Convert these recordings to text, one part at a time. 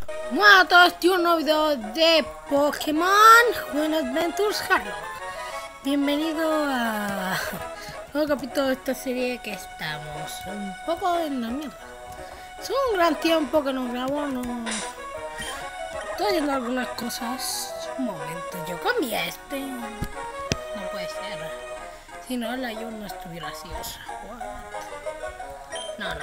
Hola a todos, un nuevo video de Pokémon Juego Adventures Harlock. Bienvenido a un nuevo capítulo de esta serie que estamos un poco en la mierda. Es un gran tiempo que no grabo, no... Estoy haciendo algunas cosas. Un momento, yo cambié este. No puede ser. Si no, la yo no estuviera así, o sea, what? No.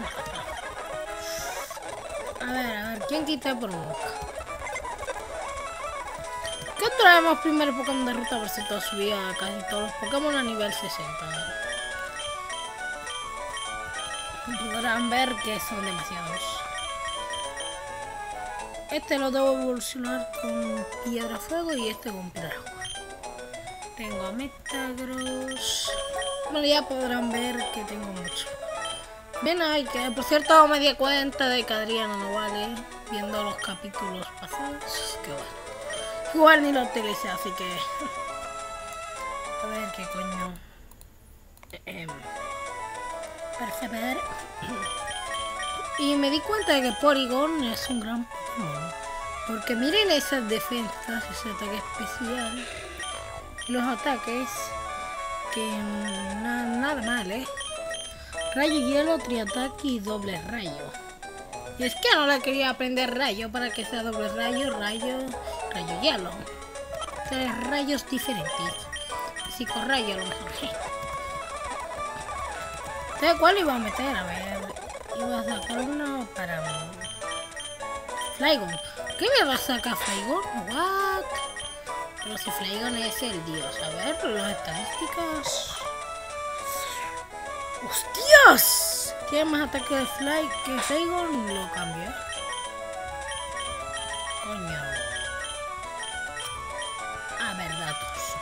A ver, ¿quién quita por boca? ¿Qué traemos primero Pokémon de ruta? Por si todo subía casi todos los Pokémon a nivel 60. Podrán ver que son demasiados. Este lo debo evolucionar con Piedra Fuego y este con Piedra Agua. Tengo a Metagross. Bueno, ya podrán ver que tengo mucho. Bien, que por cierto me di cuenta de que Adriana no vale viendo los capítulos pasados. Que bueno. Igual ni lo utilicé, así que... A ver qué coño. Persever. Y me di cuenta de que Porygon es un gran Pokémon. Porque miren esas defensas, ese ataque especial. Los ataques que nada mal, Rayo hielo, triataque y doble rayo. Y es que no le quería aprender rayo para que sea doble rayo, rayo hielo. 3 rayos diferentes. Psicorrayo a lo mejor. ¿Sabes cuál iba a meter? A ver. Iba a sacar uno para Flygon. ¿Qué me va a sacar Flygon? What? Pero si Flygon es el dios. A ver, las estadísticas. ¡Hostias! Tiene más ataque de Fly que Flygon, lo cambio. Coño. A ver, datos.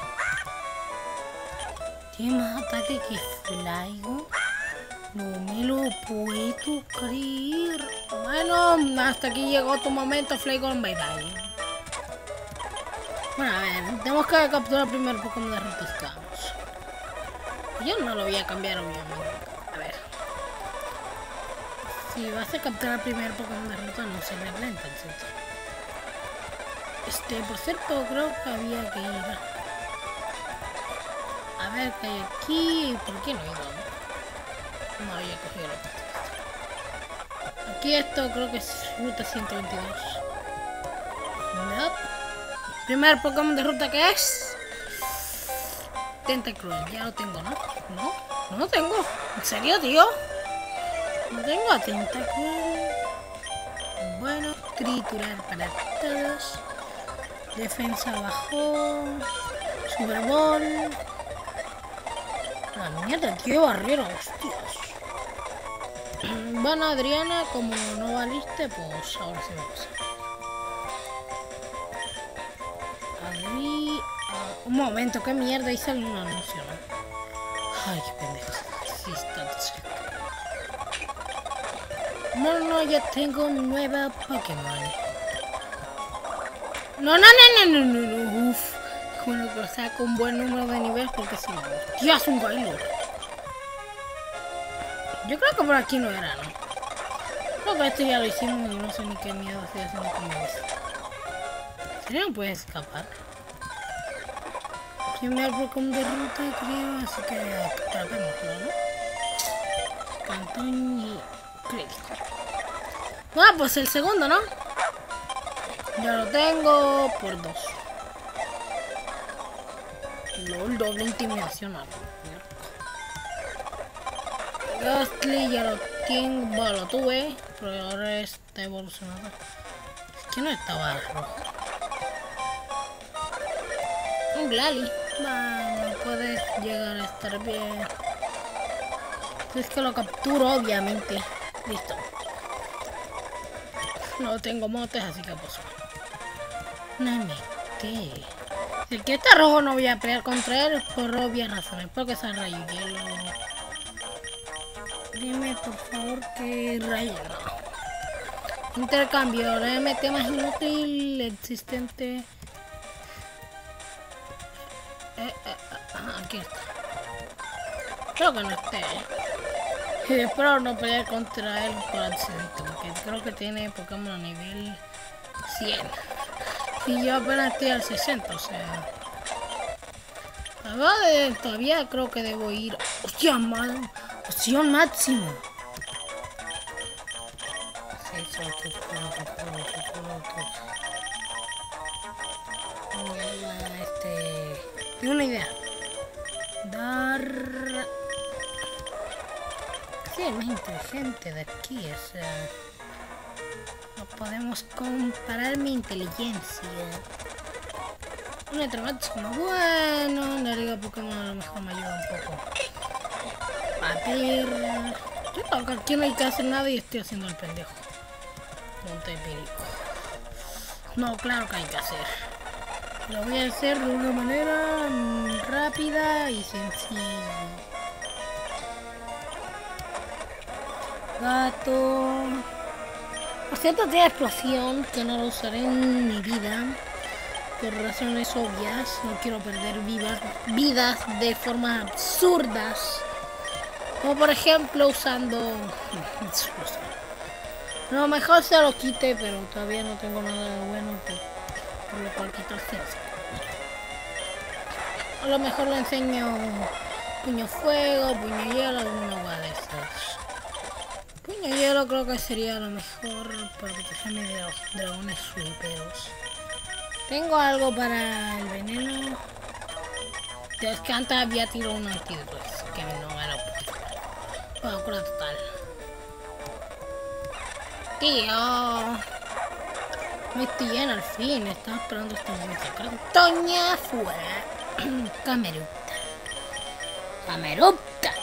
Tiene más ataque que Flygon. No me lo puedo creer. Bueno, hasta aquí llegó tu momento, Flygon. Bye bye. Bueno, a ver, tenemos que capturar primero Pokémon de ruta. Yo no lo voy a cambiar, obviamente. A ver. Si vas a capturar el primer Pokémon de ruta, no se replenta el sitio. Por cierto, creo que había que ir. A ver qué hay aquí. ¿Por qué no he ido? No había cogido la pista. Aquí esto creo que es ruta 122. Nope. Primer Pokémon de ruta que es. Tentacruel, ya lo tengo, ¿no? No lo tengo. ¿En serio, tío? No tengo a Tentacruel. Bueno, triturar para todos. Defensa bajó. Super Ball. La mierda, tío, barrera, hostias. Bueno, Adriana, como no valiste, pues ahora sí me pasa. Adri... un momento, qué mierda, hice un anuncio, ¿no? Ay, qué pendejo. Sí, está cerca. No, ya tengo nueva Pokémon. No. Uf. Bueno, que saco un buen número de niveles porque si no. Dios, un Gailor. Yo creo que por aquí no era, ¿no? Creo que esto ya lo hicimos y no sé ni qué miedo estoy haciendo con esto. ¿En serio no puedes escapar? Primer Pokémon de ruta, creo, así que atrapémoslo, ¿no? Cantón y crédito. Ah, pues el segundo, ¿no? Ya lo tengo por 2. LOL, doble intimidación. Gastly ya lo tengo, bueno, lo tuve, pero ahora está evolucionado. Es que no estaba rojo. Un Glalie. Bueno, puede llegar a estar bien. Es que lo capturo, obviamente. Listo. No tengo motes, así que pues... No me metí. Si el que está rojo no voy a pelear contra él por obvias razones. Porque es rayo hielo. Dime por favor que rayo no. Intercambio. La MT más inútil existente. Aquí está. Creo que no esté. Y espero no pelear contra él por accidente, porque creo que tiene Pokémon a nivel 100. Y yo apenas estoy al 60, o sea... Todavía creo que debo ir... ¡Hostia, man! ¡Opción máxima! Tengo una idea. Sí, es más inteligente de aquí, o sea... No podemos comparar mi inteligencia. Un máximo. Bueno, la liga Pokémon a lo mejor me ayuda un poco. Batir. Yo aquí no hay que hacer nada y estoy haciendo el pendejo. Monte Perico. No, claro que hay que hacer. Lo voy a hacer de una manera rápida y sencilla. Gato. Por cierto, tiene explosión que no lo usaré en mi vida. Por razones obvias. No quiero perder vidas de forma absurdas. Como por ejemplo usando... No, mejor se lo quite, pero todavía no tengo nada de bueno por lo cual quitarse. A lo mejor le enseño puño fuego, puño hielo, alguna hueá de esas. Puño hielo creo que sería lo mejor para protegerme de los dragones swiperos. Tengo algo para el veneno. Es que antes había tirado un antídoto, que no me lo puedo. Bueno, con la total. Tío. Me estoy lleno al fin. Estaba esperando este momento. Toña fuera. Camerupta. Camerupta.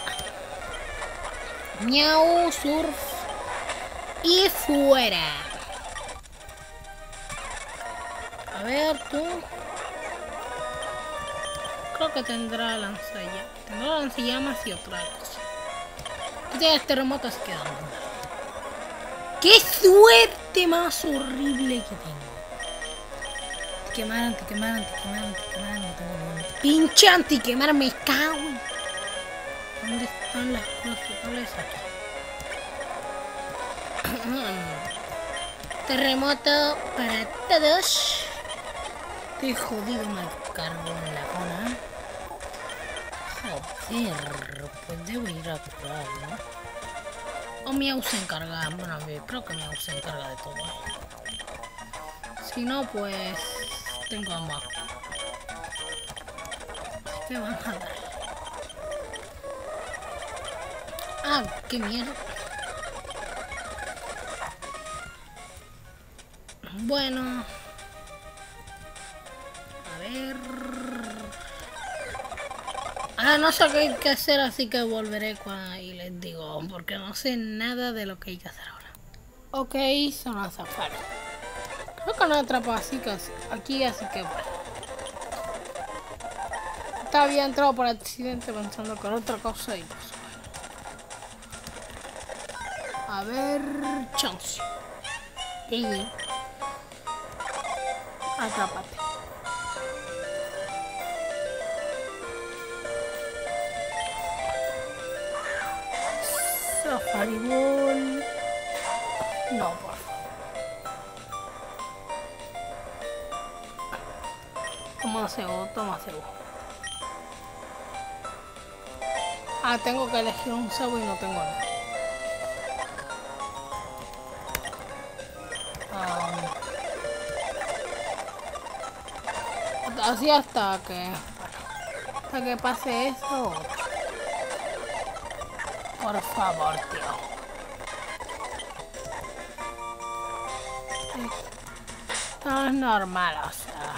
Miau, surf. Y fuera. A ver, tú. Creo que tendrá lanzallamas. Tendrá lanzallamas y otra cosa. Este terremoto es quedando. ¡Qué suerte más horrible que tengo! Antiquemar, antiquemar, antiquemar, antiquemar. No tengo nada. ¡Pinche antiquemar! ¡Me cago! ¿Dónde están las cosas? Aquí. Terremoto para todos. Estoy jodido mal cargo en la zona. Joder, pues debo ir a curar, ¿no? O Miau se encarga, bueno, creo que Miau se encarga de todo. Si no, pues tengo a Mac. ¿Qué van a dar? Ah, qué mierda. Bueno. A ver. Ah, no sé qué hay que hacer, así que volveré y les digo, porque no sé nada de lo que hay que hacer ahora. Ok, son las afuera. Creo que no atrapado así aquí, así que bueno. Había entrado por accidente pensando que era otra cosa y pues bueno. A ver, chance. Sí. Atrápate. Safari Ball. No, por favor. Toma cebo, toma cebo. Ah, tengo que elegir un cebo y no tengo nada. Así hasta que pase eso. Por favor, tío. No es normal, o sea.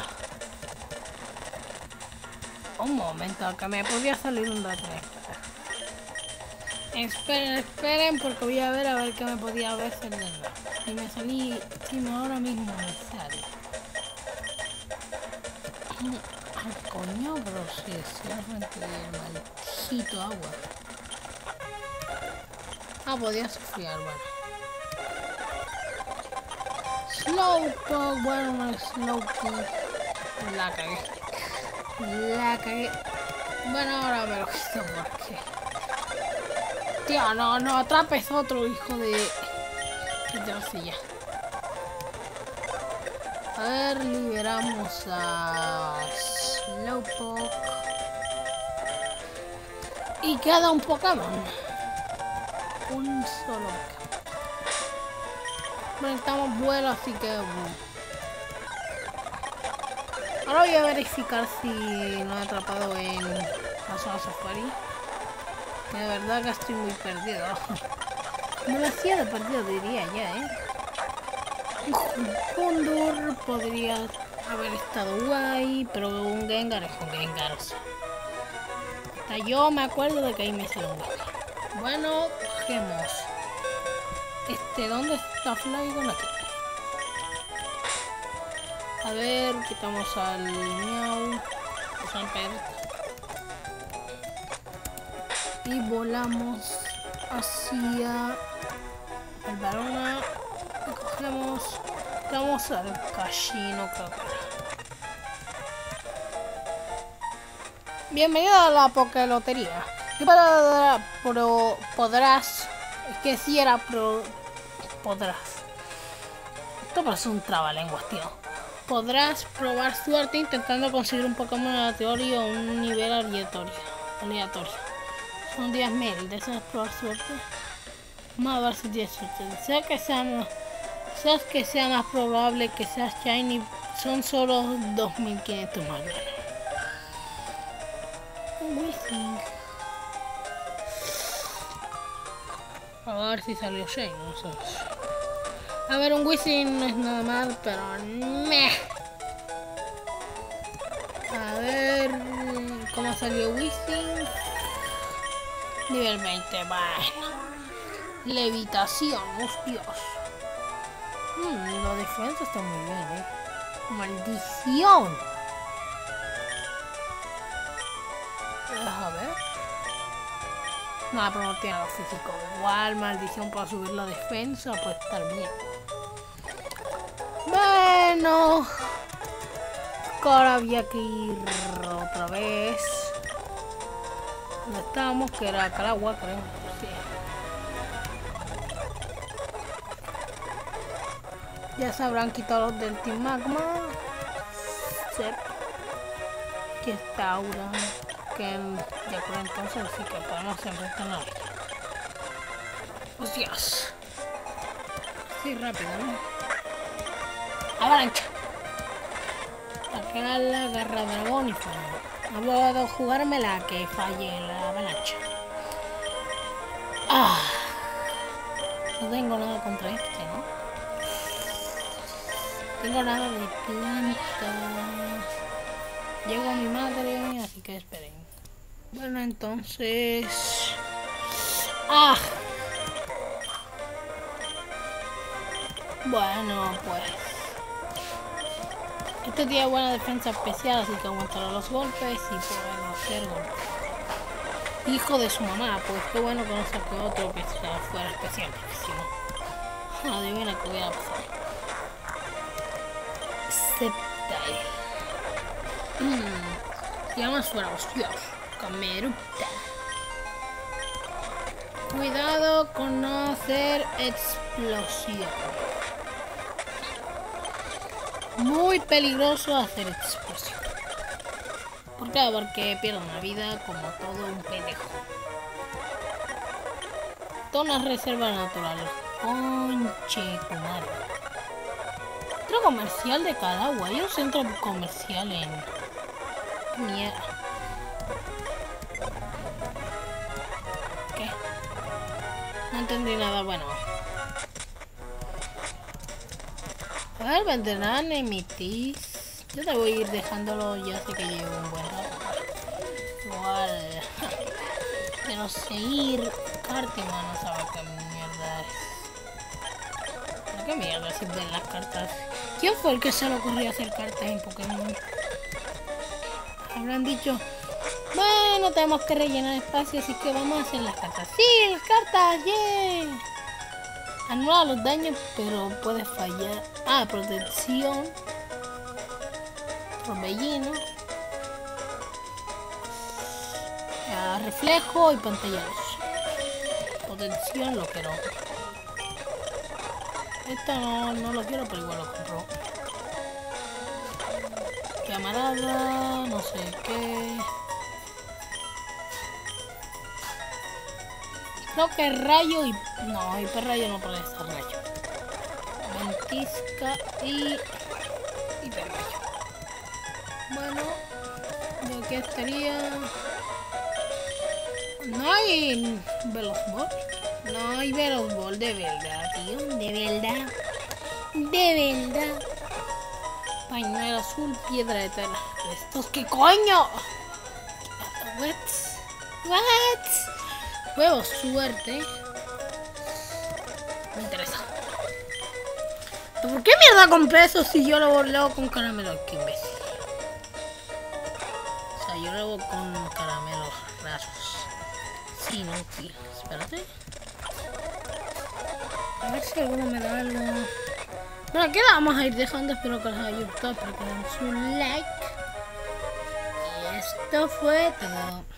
Un momento, que me podía salir un dato. Esperen, porque voy a ver qué me podía haber salido. Si me salí, si ahora mismo me sale. Ay, coño, pero si es realmente maldito agua. Ah, podía sufrir, bueno. Slowpoke, bueno, no es Slowpoke. La cagué. Bueno, ahora me lo quito porque... Hostia, no, no atrapes otro hijo de silla. A ver, liberamos a Slowpoke. Y queda un Pokémon. Un solo. Necesitamos vuelo, así que... Ahora voy a verificar si no he atrapado en la zona safari. Que de verdad que estoy muy perdido. Demasiado perdido diría ya, Un Condor podría haber estado guay, pero un Gengar es un Gengar. Hasta yo me acuerdo de que ahí me salió un Gengar. Bueno, cogemos. ¿Dónde está Flygon? Aquí. A ver, quitamos al Miau. Y volamos hacia el Barona. Y cogemos. Vamos al Cashino, creo que era. Bienvenido a la Pokélotería. Y podrás. Es que si era podrás. Esto parece un trabalenguas, tío. Podrás probar suerte intentando conseguir un Pokémon aleatorio o un nivel aleatorio. Son 10.000. ¿Deseas probar suerte? Vamos a ver si tienes suerte. Sea que sea más probable que seas shiny. Son solo 2.500 más. A ver si salió shiny, no sé. A ver, un Wizzing no es nada mal, pero meh. A ver cómo salió Wizzing. Nivel 20, bueno. Levitación, hostias. La defensa está muy bien, Maldición. A ver. No, pero no tiene lo físico. Igual, maldición para subir la defensa, puede estar bien. Bueno. Ahora había que ir otra vez. ¿Dónde estábamos? Que era Calagua, creo. Sí. Ya se habrán quitado los del Team Magma. Sí. Aquí está Aura. Que ya por entonces sí que podemos enfrentar a él. ¡Hostias! Sí, rápido, ¿no? ¡Avalancha! Acá la garra dragón y fuego. No puedo jugármela que falle la avalancha. No tengo nada contra este, ¿no? No tengo nada de plantas. Llegó mi madre, así que esperen. Bueno, entonces... Bueno, pues... Este tiene buena defensa especial, así que aguantará los golpes y puede hacer golpes. Hijo de su mamá, pues qué bueno que no saque otro que fuera especial, porque si no... Adivina que hubiera pasado. Sceptile. Se llama fuera, hostias. Cameruta. Cuidado con no hacer explosión. Muy peligroso hacer explosión. ¿Por qué? Porque pierde una vida como todo un pendejo. Toda una reserva natural. Conche tu madre. Centro comercial de Calagua. Hay un centro comercial en... Mierda. ¿Qué? No entendí nada. Bueno. A ver, vendrán emitis. Yo te voy a ir dejándolo, ya sé que llevo un buen rato. Igual. Pero seguir Cartiman no sabe qué mierda es. ¿Pero qué mierda sirven las cartas? ¿Quién fue el que se le ocurrió hacer cartas en Pokémon? Habrán dicho, bueno, tenemos que rellenar espacio, así que vamos a hacer las cartas. ¡Sí, las cartas! ¡Yeah! Anula los daños, pero puede fallar. Protección. Torbellino. Reflejo y pantallazo. Potencial lo quiero. Esta no lo quiero, pero igual lo compro. Camarada, no sé qué. Creo que rayo y... No, hiperrayo no puede estar rayo. Ventisca y... hiperrayo. Bueno, ya que estaría... No hay Velozball. No hay Velozball, de verdad, tío. De verdad. De verdad. Pañuelo azul, piedra de tela. ¿Estos qué coño? What? Huevo, suerte. Me interesa. ¿Por qué mierda compré eso si yo lo leo con caramelo? Qué imbécil. O sea, yo lo hago con caramelos raros. Sí, no, tío. Espérate. A ver si alguno me da algo. Bueno, aquí la vamos a ir dejando. Espero que les haya gustado. Espero que den su like. Y esto fue todo.